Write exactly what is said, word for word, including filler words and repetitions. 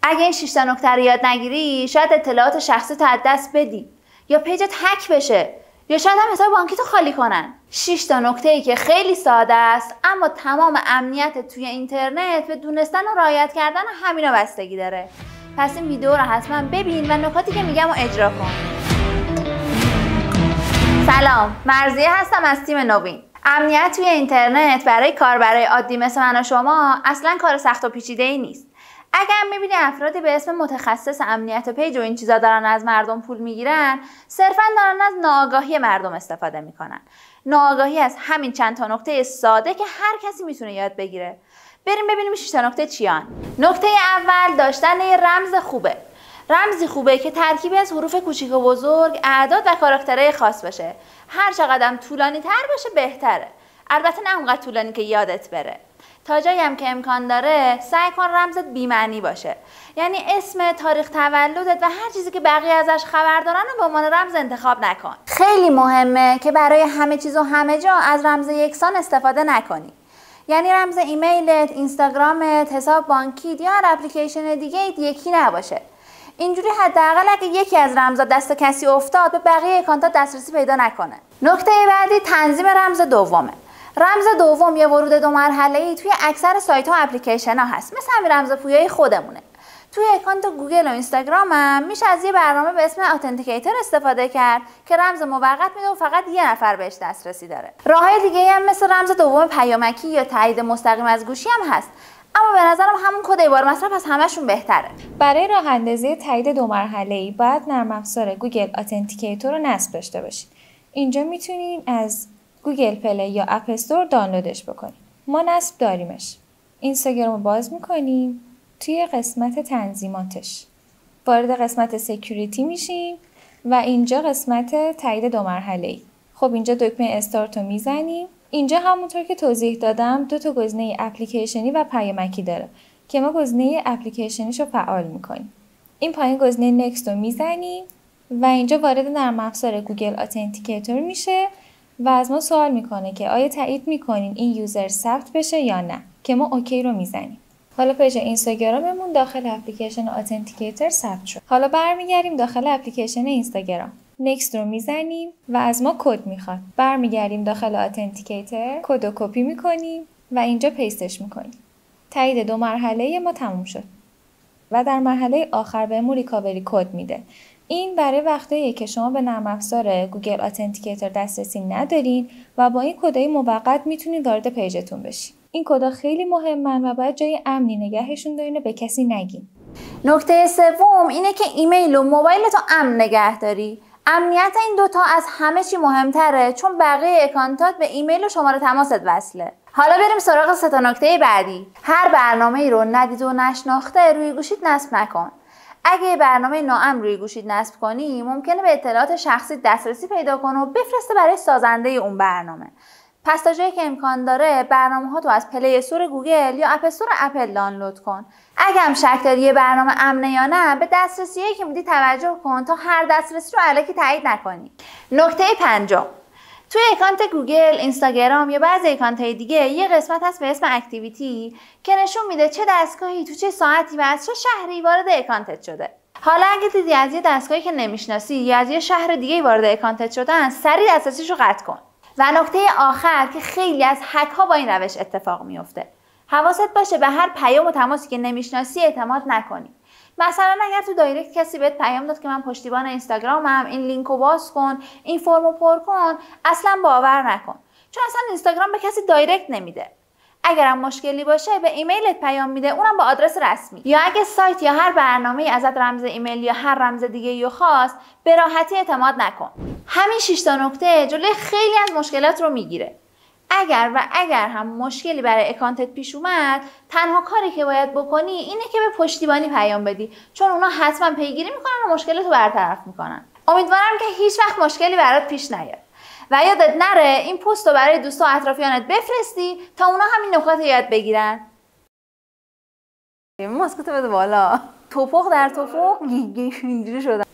اگه این شش تا نکته رو یاد نگیری شاید اطلاعات شخصی تو از دست بدی یا پیجت هک بشه یا شاید هم حساب بانکی تو خالی کنن. شش تا نکته‌ای که خیلی ساده است اما تمام امنیت توی اینترنت به دونستن و رعایت کردن همینا بستگی داره. پس این ویدیو رو حتما ببین و نکاتی که میگم رو اجرا کن. سلام، مرضیه هستم از تیم نوین. امنیت توی اینترنت برای کاربرای عادی مثل من و شما اصلا کار سخت و پیچیده‌ای نیست. اگر میبینی افرادی به اسم متخصص امنیت پیج و این چیزا دارن از مردم پول میگیرن، صرفا دارن از ناآگاهی مردم استفاده میکنن. ناآگاهی از همین چند تا نکته ساده که هر کسی میتونه یاد بگیره. بریم ببینیم شش تا نکته چیان. نکته اول، داشتن یه رمز خوبه. رمزی خوبه که ترکیبی از حروف کوچیک و بزرگ، اعداد و کاراکترهای خاص باشه. هر چقدر طولانی تر باشه بهتره. البته نه اونقدر طولانی که یادت بره. تا جایی هم که امکان داره سعی کن رمزت بی‌معنی باشه. یعنی اسم، تاریخ تولدت و هر چیزی که بقیه ازش خبر دارن رو به عنوان رمز انتخاب نکن. خیلی مهمه که برای همه چیز و همه جا از رمز یکسان استفاده نکنی. یعنی رمز ایمیلت، اینستاگرامت، حساب بانکیت یا هر اپلیکیشن دیگه یکی نباشه. اینجوری حداقل اگه یکی از رمزها دست کسی افتاد به بقیه اکانتات دسترسی پیدا نکنه. نکته بعدی، تنظیم رمز دومه. رمز دوم یه ورود دو مرحله‌ای توی اکثر سایت‌ها و اپلیکیشن‌ها هست. مثل همین رمز پویایی خودمونه. توی اکانت گوگل و اینستاگرام هم میشه از یه برنامه به اسم اتنتیکیتور استفاده کرد که رمز موقت میده و فقط یه نفر بهش دسترسی داره. راه‌های دیگه‌ای هم مثل رمز دوم پیامکی یا تایید مستقیم از گوشی هم هست. اما به نظرم همون کد عبار مصرف از همشون بهتره. برای راه اندازی تایید دو مرحله‌ای باید نرم افزار گوگل اتنتیکیتور رو نصب داشته باشید. اینجا میتونین از گوگل پلی یا اپ استور دانلودش بکنیم. ما نصب داریمش. اینستاگرام رو باز میکنیم. توی قسمت تنظیماتش وارد قسمت سکیوریتی میشیم و اینجا قسمت تایید دو مرحله‌ای. خب اینجا دکمه استارت رو میزنیم. اینجا همونطور که توضیح دادم دو تا گزینه اپلیکیشنی و پیامکی داره که ما گزینه اپلیکیشنیش رو فعال میکنیم. این پایین گزینه نکست رو میزنیم و اینجا وارد نرم افزار گوگل اتنتیکیتور میشه و از ما سوال میکنه که آیا تایید میکنین این یوزر ثبت بشه یا نه، که ما اوکی رو میزنیم. حالا پیج اینستاگراممون داخل اپلیکیشن اتنتیکیتور ثبت شد. حالا برمیگردیم داخل اپلیکیشن اینستاگرام. نکست رو میزنیم و از ما کد میخواد. برمیگردیم داخل اتنتیکیتور، کد رو کپی میکنیم و اینجا پیستش میکنیم. تایید دو مرحله ما تموم شد. و در مرحله آخر بهمون ریکاوری کد میده. این برای وقتاییه که شما به نرم افزار گوگل اتنتیکیتور دسترسی ندارین و با این کدای موقت میتونید وارد پیجتون بشین. این کدا خیلی مهمن و باید جای امنی نگهشون دارین و به کسی نگین. نکته سوم اینه که ایمیل و موبایلتو امن نگه داری. امنیت این دوتا از همه چی مهمتره چون بقیه اکانتات به ایمیل و شماره تماست وصله. حالا بریم سراغ سه تا نکته بعدی. هر برنامه‌ای رو ندید و نشناخته روی گوشیت نصب نکن. اگه برنامه ناامن روی گوشیت نصب کنی ممکنه به اطلاعات شخصی دسترسی پیدا کنه و بفرسته برای سازنده اون برنامه. پس تا جایی که امکان داره برنامه‌ها تو از پلی استور گوگل یا اپ استور اپل دانلود کن. اگه هم شک داری یه برنامه امنه یا نه به دسترسیایی که میدی توجه کن تا هر دسترسی رو الکی تایید نکنی. نکته پنجم، توی اکانت گوگل، اینستاگرام یا بعضی اکانت‌های دیگه یه قسمت هست به اسم اکتیویتی که نشون میده چه دستگاهی تو چه ساعتی و از چه شهری وارد اکانتت شده. حالا اگه دیدی از یه دستگاهی که نمیشناسی یا از یه شهر دیگه وارد اکانتت شدن، سریع دسترسیشو قطع کن. و نکته آخر که خیلی از هک ها با این روش اتفاق میفته. حواست باشه به هر پیام و تماسی که نمیشناسی اعتماد نکنی. مثلا اگر تو دایرکت کسی بهت پیام داد که من پشتیبان اینستاگرامم، این لینکو باز کن، این فرمو پر کن، اصلا باور نکن. چون اصلا اینستاگرام به کسی دایرکت نمیده. اگرم مشکلی باشه به ایمیلت پیام میده، اونم با آدرس رسمی. یا اگه سایت یا هر برنامه‌ای ازت رمز ایمیل یا هر رمز دیگه‌ای رو خواست، به راحتی اعتماد نکن. همین شش تا نکته جلوی خیلی از مشکلات رو میگیره. اگر و اگر هم مشکلی برای اکانتت پیش اومد، تنها کاری که باید بکنی اینه که به پشتیبانی پیام بدی، چون اونا حتما پیگیری میکنن و مشکلتو برطرف میکنن. امیدوارم که هیچ وقت مشکلی برات پیش نیاد. و یادت نره این پست رو برای دوستا و اطرافیانت بفرستی تا اونا همین نکات رو یاد بگیرن. ماسکتو بده بالا. توپق در توپق اینجوری شدن.